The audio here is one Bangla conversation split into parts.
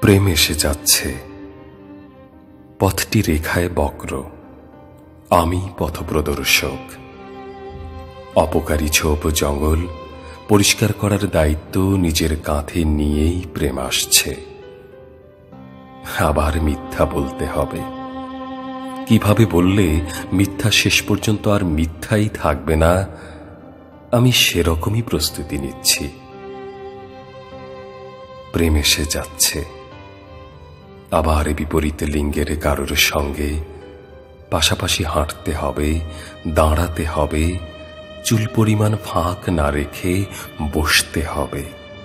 প্রেম এসে যাচ্ছে, পথটি রেখায় বক্র, আমি পথপ্রদর্শক। অপকারী ঝোপ জঙ্গল পরিষ্কার করার দায়িত্ব নিজের কাঁধে নিয়েই প্রেম আসছে। আবার মিথ্যা বলতে হবে। কিভাবে বললে মিথ্যা শেষ পর্যন্ত আর মিথ্যাই থাকবে না, আমি সেরকমই প্রস্তুতি নিচ্ছি। প্রেম এসে যাচ্ছে, আবার বিপরীত লিঙ্গের কারোর সঙ্গে পাশাপাশি হাঁটতে হবে, দাঁড়াতে হবে, চুল পরিমাণ ফাঁক না রেখে বসতে হবে।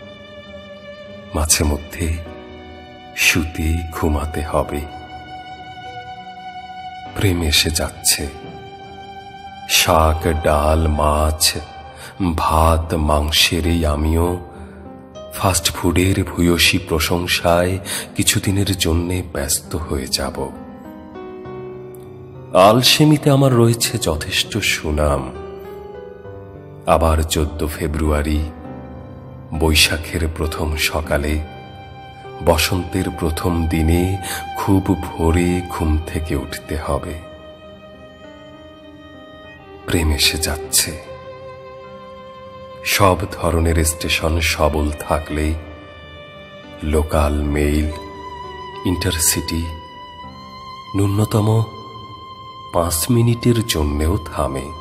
মাঝে মধ্যে শুতে ঘুমাতে হবে। প্রেম এসে যাচ্ছে, শাক ডাল মাছ ভাত মাংসের এই আমিও ফাস্ট ফুডের ভূয়সী প্রশংসায় কিছুদিনের জন্যে ব্যস্ত হয়ে যাব। আলসেমিতে আমার রয়েছে যথেষ্ট সুনাম। আবার 14 ফেব্রুয়ারি, বৈশাখের প্রথম সকালে, বসন্তের প্রথম দিনে খুব ভোরে ঘুম থেকে উঠতে হবে। প্রেম এসে যাচ্ছে। সব ধরনের স্টেশন সবল থাকলে লোকাল, মেইল, ইন্টারসিটি ন্যূনতম 5 মিনিটের জন্যেও থামে।